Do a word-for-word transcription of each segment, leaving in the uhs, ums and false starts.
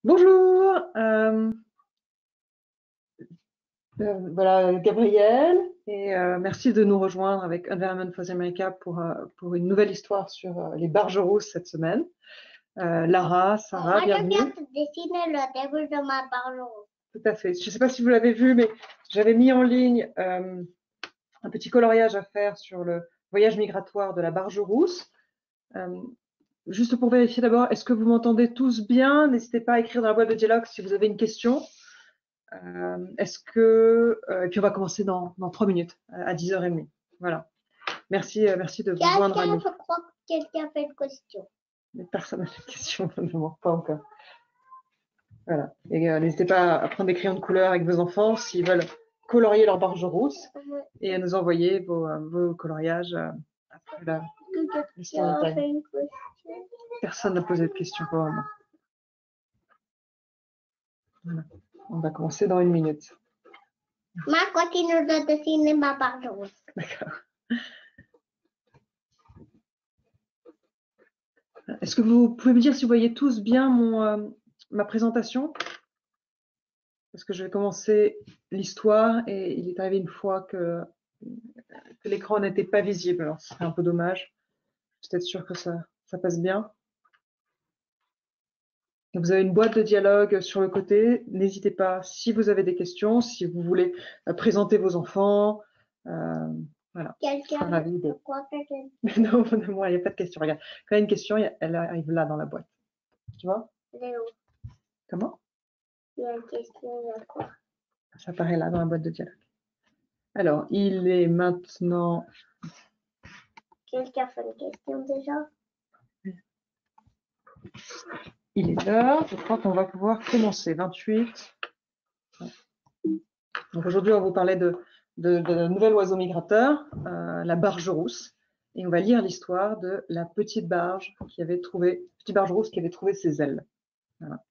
Bonjour, euh, euh, voilà Gabriel, et euh, merci de nous rejoindre avec Environment for America pour, euh, pour une nouvelle histoire sur euh, les barges rousses cette semaine. Euh, Lara, Sarah, Moi, bienvenue. je viens de dessiner le début de ma barge rousse. Tout à fait. Je ne sais pas si vous l'avez vu, mais j'avais mis en ligne euh, un petit coloriage à faire sur le voyage migratoire de la barge rousse. Euh, juste pour vérifier d'abord, est-ce que vous m'entendez tous bien? N'hésitez pas à écrire dans la boîte de dialogue si vous avez une question. Euh, Est-ce que euh, et puis on va commencer dans, dans trois minutes à dix heures trente. Voilà. Merci, euh, merci de vous joindre à Quelqu'un, nous. je crois que quelqu'un fait une question. Mais personne n'a de questions, non, pas encore. Voilà. Et euh, n'hésitez pas à prendre des crayons de couleur avec vos enfants s'ils veulent colorier leur barge rousse et à nous envoyer vos, euh, vos coloriages euh, après la Quelqu'un fait une question. Personne n'a posé de questions pour le moment. Voilà. On va commencer dans une minute. Moi, continue de dessiner ma barge rousse. D'accord. Est-ce que vous pouvez me dire si vous voyez tous bien mon, euh, ma présentation? Parce que je vais commencer l'histoire et il est arrivé une fois que, que l'écran n'était pas visible. Alors, c'est un peu dommage. Je suis peut-être sûre que ça, ça passe bien. Vous avez une boîte de dialogue sur le côté. N'hésitez pas si vous avez des questions, si vous voulez euh, présenter vos enfants. Euh, voilà. Quelqu'un, de... je crois que quelqu'un. Non, non, moi, il n'y a pas de question. Regarde, quand il y a une question, elle arrive là dans la boîte. Tu vois? Léo. Comment? Il y a une question, il y a quoi? Ça apparaît là dans la boîte de dialogue. Alors, il est maintenant. Quelqu'un fait une question déjà? Il est l'heure. Je crois qu'on va pouvoir commencer. vingt-huit. Donc aujourd'hui, on va vous parler de, de, de un nouvel oiseau migrateur, euh, la barge rousse. Et on va lire l'histoire de la petite barge qui avait trouvé, petite barge rousse qui avait trouvé ses ailes. Voilà.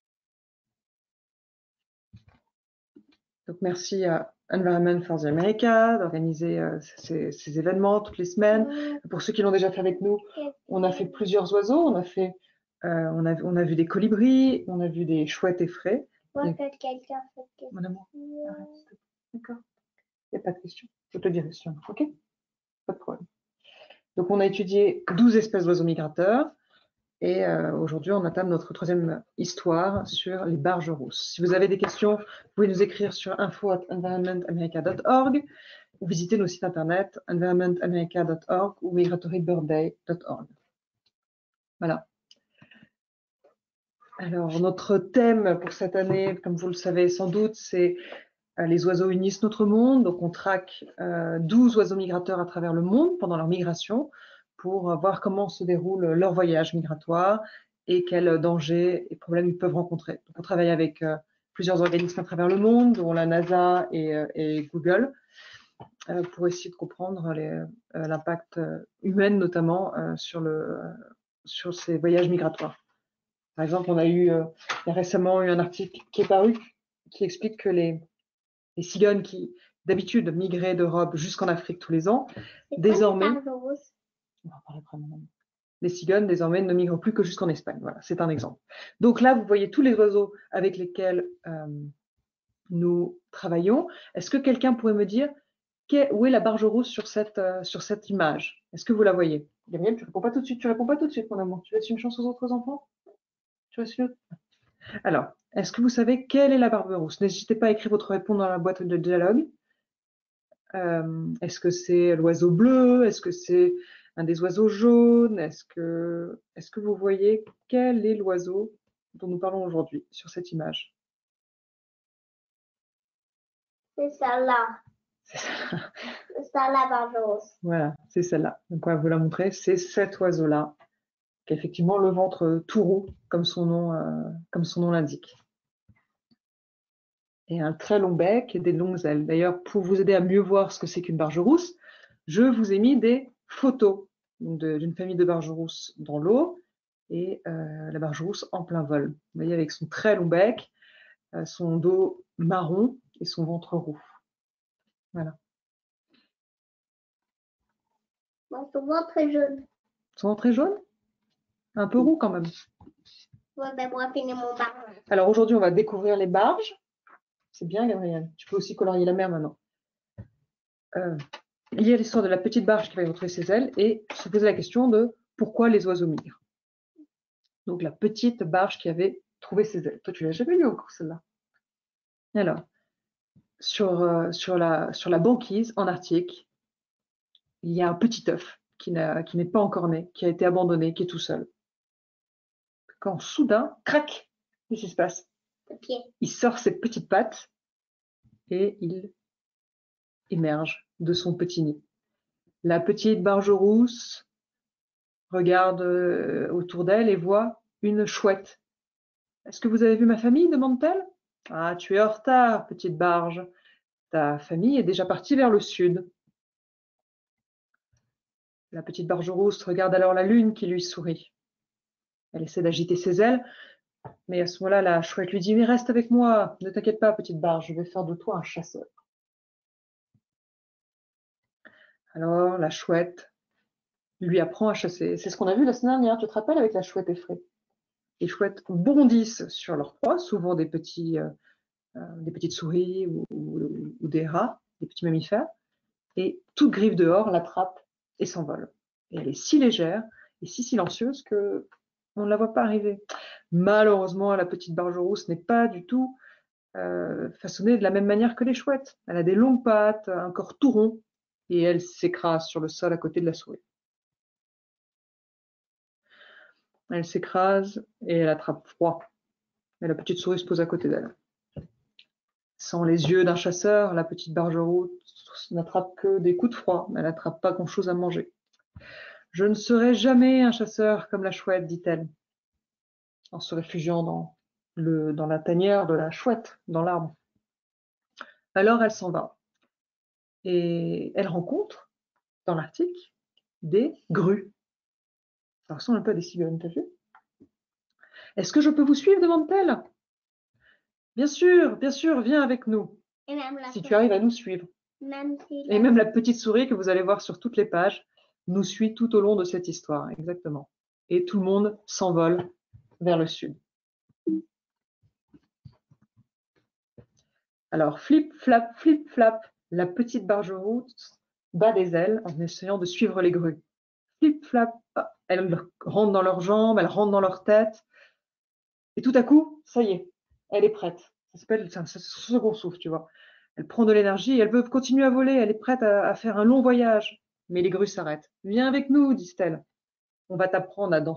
Donc merci à Environment for the America d'organiser euh, ces, ces événements toutes les semaines. Pour ceux qui l'ont déjà fait avec nous, on a fait plusieurs oiseaux. On a fait, euh, on a, on a vu des colibris, on a vu des chouettes effraies. Moi, que quelqu'un fait une question. Mon amour, arrête. D'accord. Il n'y a pas de question. Je te dirai si on a. OK? Pas de problème. Donc, on a étudié douze espèces d'oiseaux migrateurs et euh, aujourd'hui, on entame notre troisième histoire sur les barges rousses. Si vous avez des questions, vous pouvez nous écrire sur info at environment america dot org ou visiter nos sites internet environment america dot org ou migratory birthday dot org. Voilà. Alors, notre thème pour cette année, comme vous le savez sans doute, c'est euh, les oiseaux unissent notre monde. Donc, on traque euh, douze oiseaux migrateurs à travers le monde pendant leur migration pour voir comment se déroule leur voyage migratoire et quels dangers et problèmes ils peuvent rencontrer. Donc, on travaille avec euh, plusieurs organismes à travers le monde, dont la NASA et, euh, et Google, euh, pour essayer de comprendre euh, l'impact humain, notamment euh, sur, le, sur ces voyages migratoires. Par exemple, on a eu euh, il y a récemment eu un article qui est paru qui explique que les, les cigognes qui d'habitude migraient d'Europe jusqu'en Afrique tous les ans, désormais, on va parler après, les cigognes désormais ne migrent plus que jusqu'en Espagne. Voilà, c'est un exemple. Donc là, vous voyez tous les oiseaux avec lesquels euh, nous travaillons. Est-ce que quelqu'un pourrait me dire où est la barge rousse sur cette, euh, sur cette image? Est-ce que vous la voyez? Gabriel, tu réponds pas tout de suite. Tu réponds pas tout de suite, mon amour. Tu laisses une chance aux autres enfants? Tu laisses une autre? Alors, est-ce que vous savez quelle est la barbe rousse? N'hésitez pas à écrire votre réponse dans la boîte de dialogue. Euh, est-ce que c'est l'oiseau bleu? Est-ce que c'est un des oiseaux jaunes? Est-ce que, est-ce que vous voyez quel est l'oiseau dont nous parlons aujourd'hui sur cette image? C'est celle-là. C'est ça. C'est ça la barge rousse. Voilà, c'est celle-là. Donc on va vous la montrer. C'est cet oiseau-là qui a effectivement le ventre tout roux, comme son nom, euh, comme son nom l'indique. Et un très long bec et des longues ailes. D'ailleurs, pour vous aider à mieux voir ce que c'est qu'une barge rousse, je vous ai mis des photos d'une famille de barges rousses dans l'eau et euh, la barge rousse en plein vol. Vous voyez, avec son très long bec, euh, son dos marron et son ventre roux. Voilà. Moi, son ventre est jaune. Son ventre est jaune? Un peu roux quand même. Ouais, ben moi, finis mon bar. Alors aujourd'hui, on va découvrir les barges. C'est bien, Gabriel. Tu peux aussi colorier la mer maintenant. Euh, il y a l'histoire de la petite barge qui va y retrouver ses ailes et se poser la question de pourquoi les oiseaux migrent. Donc la petite barge qui avait trouvé ses ailes. Toi, tu l'as jamais vue encore celle-là. Alors, sur, euh, sur, la, sur la banquise en Arctique, il y a un petit œuf qui n'est pas encore né, qui a été abandonné, qui est tout seul. Quand soudain, crac, qu'est-ce qui se passe? Papier. Il sort ses petites pattes et il émerge de son petit nid. La petite barge rousse regarde euh, autour d'elle et voit une chouette. « Est-ce que vous avez vu ma famille ?» demande-t-elle. « Ah, tu es en retard, petite barge. Ta famille est déjà partie vers le sud. » La petite barge rousse regarde alors la lune qui lui sourit. Elle essaie d'agiter ses ailes, mais à ce moment-là, la chouette lui dit « Mais reste avec moi, ne t'inquiète pas, petite barge, je vais faire de toi un chasseur. » Alors, la chouette lui apprend à chasser. C'est ce qu'on a vu la semaine dernière, tu te rappelles, avec la chouette effraie. Les chouettes bondissent sur leur proie, souvent des, petits, euh, des petites souris ou, ou, ou des rats, des petits mammifères, et toute griffe dehors l'attrape et s'envole. Et elle est si légère et si silencieuse que on ne la voit pas arriver. Malheureusement, la petite barge rousse n'est pas du tout euh, façonnée de la même manière que les chouettes. Elle a des longues pattes, un corps tout rond, et elle s'écrase sur le sol à côté de la souris. Elle s'écrase et elle attrape froid. Et la petite souris se pose à côté d'elle. Sans les yeux d'un chasseur, la petite barge rousse n'attrape que des coups de froid. Elle n'attrape pas grand-chose à manger. « Je ne serai jamais un chasseur comme la chouette, dit-elle, en se réfugiant dans, le, dans la tanière de la chouette, dans l'arbre. Alors elle s'en va. Et elle rencontre, dans l'Arctique, des grues. Ça ressemble un peu à des cigognes, t'as vu? Est-ce que je peux vous suivre, demande-t-elle. Bien sûr, bien sûr, viens avec nous. Et même la Si tu souris. arrives à nous suivre. Même si Et même la petite souris que vous allez voir sur toutes les pages nous suit tout au long de cette histoire, exactement. Et tout le monde s'envole vers le sud. Alors, flip, flap, flip, flap, la petite barge rousse bat des ailes en essayant de suivre les grues. Flip, flap, elle rentre dans leurs jambes, elle rentre dans leur tête. Et tout à coup, ça y est, elle est prête. Ça s'appelle un second souffle, tu vois. Elle prend de l'énergie, elle veut continuer à voler, elle est prête à, à faire un long voyage. Mais les grues s'arrêtent. « Viens avec nous, disent-elles. On va t'apprendre à danser. »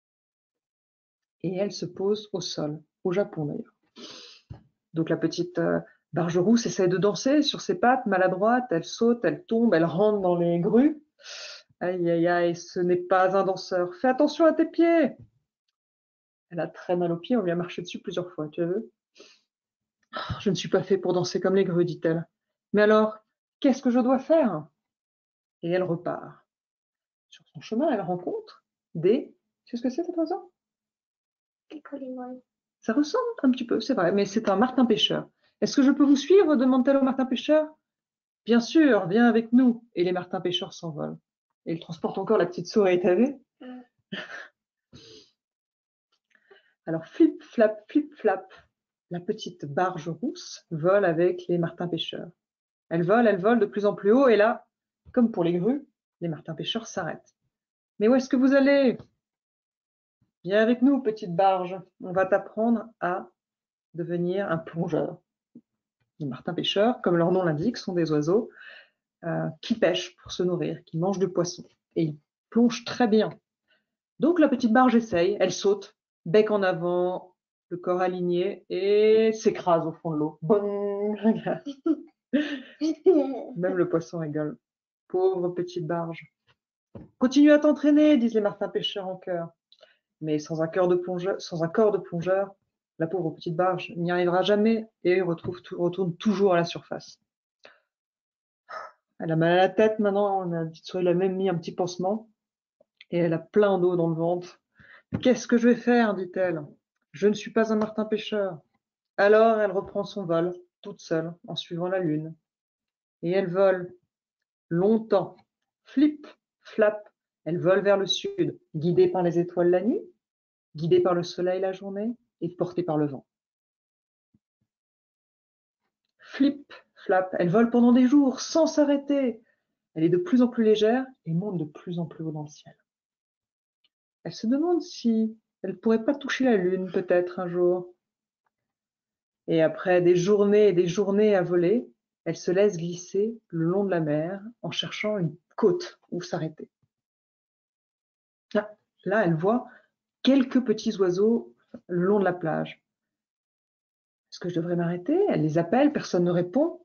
Et elle se pose au sol, au Japon d'ailleurs. Donc la petite euh, barge rousse essaie de danser sur ses pattes, maladroite, elle saute, elle tombe, elle rentre dans les grues. Aïe, aïe, aïe, ce n'est pas un danseur. Fais attention à tes pieds. Elle a très mal aux pieds, on lui a marché dessus plusieurs fois, tu as vu? Je ne suis pas fait pour danser comme les grues, dit-elle. Mais alors, qu'est-ce que je dois faire? Et elle repart. Sur son chemin, elle rencontre des... Tu sais ce que c'est cet oiseau? des colibris. Ça ressemble un petit peu, c'est vrai, mais c'est un martin-pêcheur. Est-ce que je peux vous suivre? Demande-t-elle au martin-pêcheur. Bien sûr, viens avec nous. Et les martins-pêcheurs s'envolent. Et ils transportent encore la petite souris, t'as vu? Mm. Alors, flip, flap, flip, flap, la petite barge rousse vole avec les martins-pêcheurs. Elle vole, elle vole de plus en plus haut, et là, comme pour les grues, les martins-pêcheurs s'arrêtent. Mais où est-ce que vous allez? Viens avec nous, petite barge. On va t'apprendre à devenir un plongeur. Les martins-pêcheurs, comme leur nom l'indique, sont des oiseaux euh, qui pêchent pour se nourrir, qui mangent du poisson. Et ils plongent très bien. Donc la petite barge essaye, elle saute, bec en avant, le corps aligné, et s'écrase au fond de l'eau. Bon, regarde. Même le poisson rigole. Pauvre petite barge. Continue à t'entraîner, disent les martins-pêcheurs en chœur. Mais sans un, cœur de plongeur, sans un corps de plongeur, la pauvre petite barge n'y arrivera jamais et retrouve, retourne toujours à la surface. Elle a mal à la tête maintenant, la petite souris l'a même mis un petit pansement et elle a plein d'eau dans le ventre. « Qu'est-ce que je vais faire ?» dit-elle. « Je ne suis pas un martin-pêcheur. » Alors elle reprend son vol, toute seule, en suivant la lune. Et elle vole longtemps. Flip, flap, elle vole vers le sud, guidée par les étoiles la nuit. guidée par le soleil la journée et portée par le vent. Flip, flap, elle vole pendant des jours sans s'arrêter. Elle est de plus en plus légère et monte de plus en plus haut dans le ciel. Elle se demande si elle ne pourrait pas toucher la lune peut-être un jour. Et après des journées et des journées à voler, elle se laisse glisser le long de la mer en cherchant une côte où s'arrêter. Là, là, elle voit quelques petits oiseaux le long de la plage. Est-ce que je devrais m'arrêter? Elle les appelle, personne ne répond.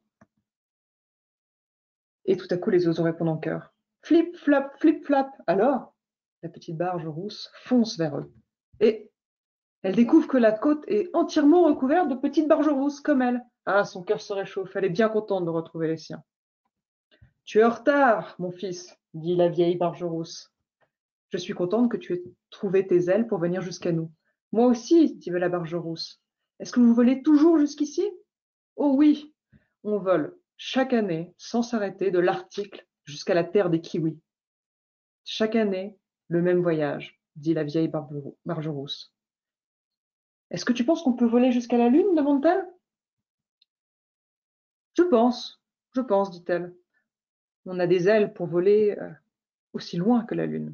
Et tout à coup, les oiseaux répondent en chœur. Flip, flap, flip, flap. Alors, la petite barge rousse fonce vers eux. Et elle découvre que la côte est entièrement recouverte de petites barges rousses comme elle. Ah, son cœur se réchauffe, elle est bien contente de retrouver les siens. Tu es en retard, mon fils, dit la vieille barge rousse. Je suis contente que tu aies trouvé tes ailes pour venir jusqu'à nous. Moi aussi, dit la barge rousse. Est-ce que vous volez toujours jusqu'ici? Oh oui, on vole chaque année, sans s'arrêter, de l'Arctique jusqu'à la terre des kiwis. Chaque année, le même voyage, dit la vieille barge rousse. Est-ce que tu penses qu'on peut voler jusqu'à la Lune? Demande-t-elle. Je pense, je pense, dit-elle. On a des ailes pour voler euh, aussi loin que la Lune.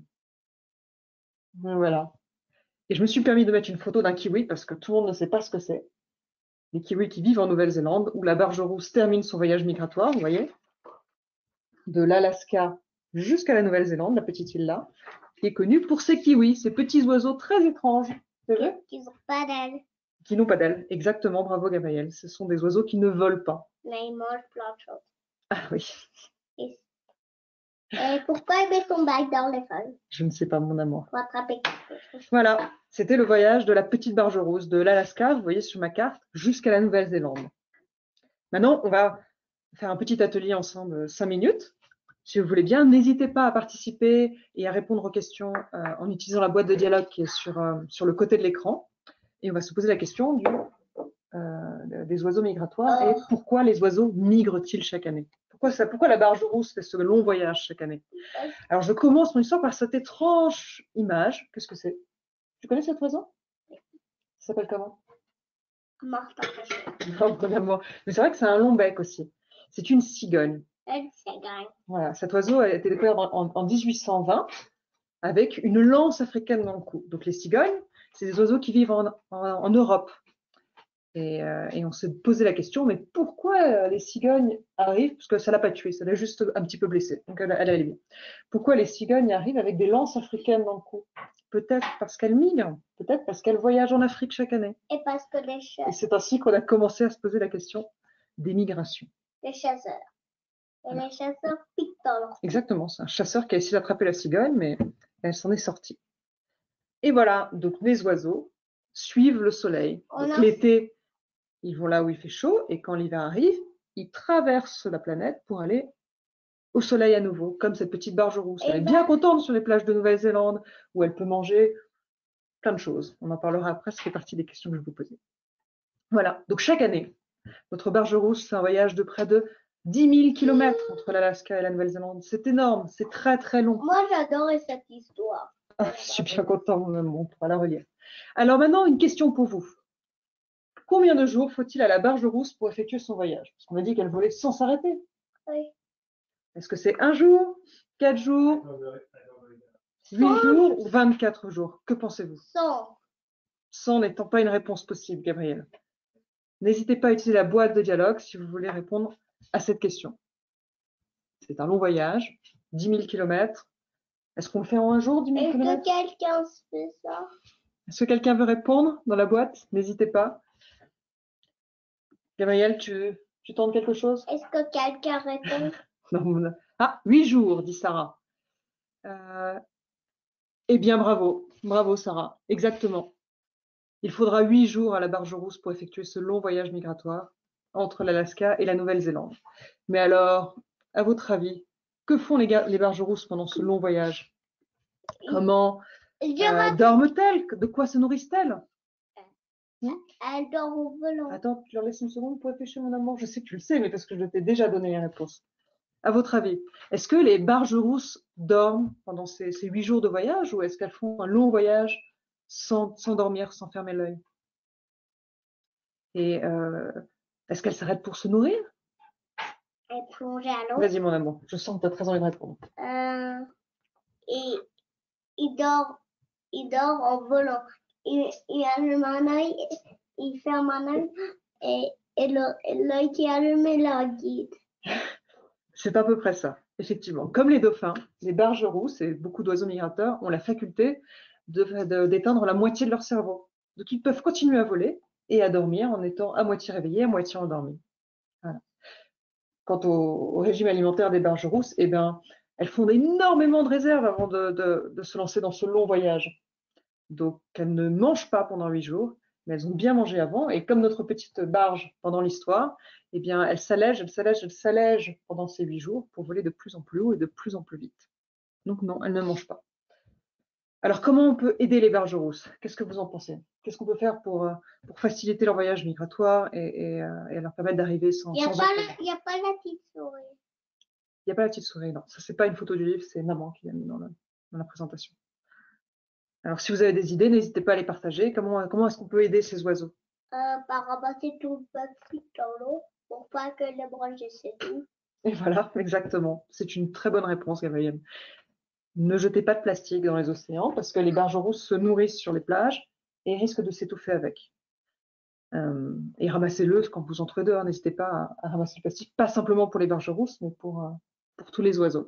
Voilà. Et je me suis permis de mettre une photo d'un kiwi parce que tout le monde ne sait pas ce que c'est. Les kiwis qui vivent en Nouvelle-Zélande, où la barge rousse termine son voyage migratoire, vous voyez, de l'Alaska jusqu'à la Nouvelle-Zélande, la petite île là, qui est connue pour ses kiwis, ces petits oiseaux très étranges. C'est vrai? Qui n'ont pas d'ailes. Qui n'ont pas d'ailes. Exactement, bravo Gabriel. Ce sont des oiseaux qui ne volent pas. Mais ils mangent plein de choses. Ah oui. Et, et pourquoi il met son bac dans les feuilles? Je ne sais pas, mon amour. Pour attraper quelque chose. Voilà, c'était le voyage de la petite barge rousse de l'Alaska, vous voyez sur ma carte, jusqu'à la Nouvelle-Zélande. Maintenant, on va faire un petit atelier ensemble, cinq minutes. Si vous voulez bien, n'hésitez pas à participer et à répondre aux questions euh, en utilisant la boîte de dialogue qui est sur, euh, sur le côté de l'écran. Et on va se poser la question du, euh, des oiseaux migratoires et pourquoi les oiseaux migrent-ils chaque année? Pourquoi, ça, pourquoi la barge rousse fait ce long voyage chaque année? Alors, je commence mon histoire par cette étrange image. Qu'est-ce que c'est? Tu connais cet oiseau? Ça s'appelle comment? Martin. Non, mon amour. Mais c'est vrai que c'est un long bec aussi. C'est une cigogne. Une cigogne. Voilà, cet oiseau a été découvert en, en, en mille huit cent vingt avec une lance africaine dans le cou. Donc les cigognes, c'est des oiseaux qui vivent en, en, en Europe. Et, euh, et on s'est posé la question, mais pourquoi les cigognes arrivent, parce que ça l'a pas tué, ça l'a juste un petit peu blessé, donc elle, elle allait bien. Pourquoi les cigognes arrivent avec des lances africaines dans le cou? Peut-être parce qu'elles migrent, peut-être parce qu'elles voyagent en Afrique chaque année. Et parce que les chasseurs. Et c'est ainsi qu'on a commencé à se poser la question des migrations. Les chasseurs. Et voilà. Les chasseurs piquent dans leur cou. Exactement, c'est un chasseur qui a essayé d'attraper la cigogne, mais elle s'en est sortie. Et voilà, donc les oiseaux suivent le soleil. A... L'été, ils vont là où il fait chaud, et quand l'hiver arrive, ils traversent la planète pour aller au soleil à nouveau, comme cette petite barge rousse. Elle est bien contente sur les plages de Nouvelle-Zélande, où elle peut manger plein de choses. On en parlera après, ça fait partie des questions que je vais vous poser. Voilà, donc chaque année, notre barge rousse, c'est un voyage de près de dix mille kilomètres entre l'Alaska et la Nouvelle-Zélande. C'est énorme, c'est très très long. Moi, j'adore cette histoire. Ah, je suis bien content, on pourra la relire. Alors maintenant, une question pour vous. Combien de jours faut-il à la barge rousse pour effectuer son voyage? Parce qu'on a dit qu'elle volait sans s'arrêter. Oui. Est-ce que c'est un jour, quatre jours, huit jours ou vingt-quatre jours? Que pensez-vous? cent. cent n'étant pas une réponse possible, Gabriel. N'hésitez pas à utiliser la boîte de dialogue si vous voulez répondre à cette question. C'est un long voyage, dix mille kilomètres. Est-ce qu'on le fait en un jour, dix mille kilomètres? Est-ce que quelqu'un fait ça? Est-ce que quelqu'un veut répondre dans la boîte? N'hésitez pas. Gabriel, tu, tu tentes quelque chose? Est-ce que quelqu'un répond? Non, ah, huit jours, dit Sarah. Euh, eh bien, bravo. Bravo, Sarah. Exactement. Il faudra huit jours à la barge rousse pour effectuer ce long voyage migratoire entre l'Alaska et la Nouvelle-Zélande. Mais alors, à votre avis, que font les, les barges rousses pendant ce long voyage? Comment euh, dorment-elles? De quoi se nourrissent-elles? Elles dorment au volant. Attends, tu leur laisses une seconde pour réfléchir, mon amour. Je sais que tu le sais, mais parce que je t'ai déjà donné les réponses. À votre avis, est-ce que les barges rousses dorment pendant ces huit jours de voyage ou est-ce qu'elles font un long voyage sans, sans dormir, sans fermer l'œil. Et euh, est-ce qu'elle s'arrête pour se nourrir? Elle plonge à l'eau. Vas-y mon amour, je sens que tu as très envie de répondre. Euh, et il dort, il dort en volant. Il, il allume un œil, il ferme un œil et, et l'œil qui allume la guide. C'est à peu près ça, effectivement. Comme les dauphins, les barges rousses et beaucoup d'oiseaux migrateurs ont la faculté d'éteindre de, de, la moitié de leur cerveau. Donc ils peuvent continuer à voler et à dormir en étant à moitié réveillés, à moitié endormis. Voilà. Quant au, au régime alimentaire des barges rousses, eh ben, elles font énormément de réserves avant de, de, de se lancer dans ce long voyage. Donc elles ne mangent pas pendant huit jours, mais elles ont bien mangé avant. Et comme notre petite barge pendant l'histoire, eh bien, elles s'allègent, elles s'allègent, elles s'allègent pendant ces huit jours pour voler de plus en plus haut et de plus en plus vite. Donc non, elles ne mangent pas. Alors comment on peut aider les barges rousses? Qu'est-ce que vous en pensez? Qu'est-ce qu'on peut faire pour, pour faciliter leur voyage migratoire et, et, et leur permettre d'arriver sans... Il n'y a, a pas la petite souris. Il n'y a pas la petite souris, non. Ça, c'est pas une photo du livre, c'est maman qui l'a mis dans, le, dans la présentation. Alors, si vous avez des idées, n'hésitez pas à les partager. Comment, comment est-ce qu'on peut aider ces oiseaux? euh, Par ramasser tout le plastique dans l'eau pour pas que les branches s'étouffent. Et voilà, exactement. C'est une très bonne réponse, Gabrielle. Ne jetez pas de plastique dans les océans parce que les barges rousses se nourrissent sur les plages et risquent de s'étouffer avec. Euh, et ramassez-le quand vous entrez dehors. N'hésitez pas à, à ramasser le plastique, pas simplement pour les barges rousses, mais pour, euh, pour tous les oiseaux.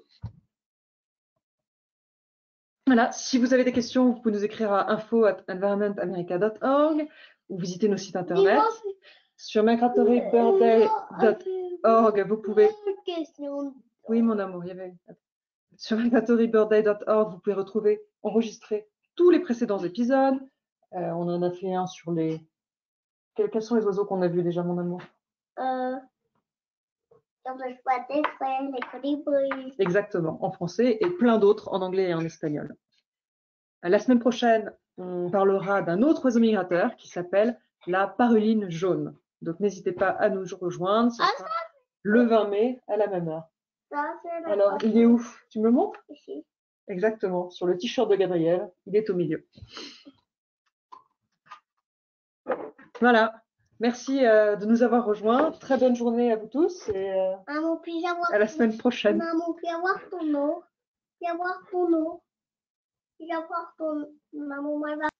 Voilà, si vous avez des questions, vous pouvez nous écrire à info at environment america dot org ou visiter nos sites internet. Sur migratory bird day dot org, vous pouvez... Oui, mon amour, il y avait... Sur migratory bird day dot org, vous pouvez retrouver, enregistrer tous les précédents épisodes. Euh, on en a fait un sur les... Quels, quels sont les oiseaux qu'on a vus déjà, mon amour? euh... Les colibris. Exactement, en français et plein d'autres en anglais et en espagnol. La semaine prochaine, on parlera d'un autre oiseau migrateur qui s'appelle la paruline jaune. Donc n'hésitez pas à nous rejoindre Ah, le vingt mai à la même heure. Ça, alors, il est où? Tu me le montres? Ici. Exactement, sur le t-shirt de Gabriel, il est au milieu. Voilà. Merci euh, de nous avoir rejoints. Très bonne journée à vous tous et euh, Maman, puis avoir à la semaine prochaine. Maman, puis avoir ton nom. Puis avoir ton nom. Puis avoir ton... Maman, moi,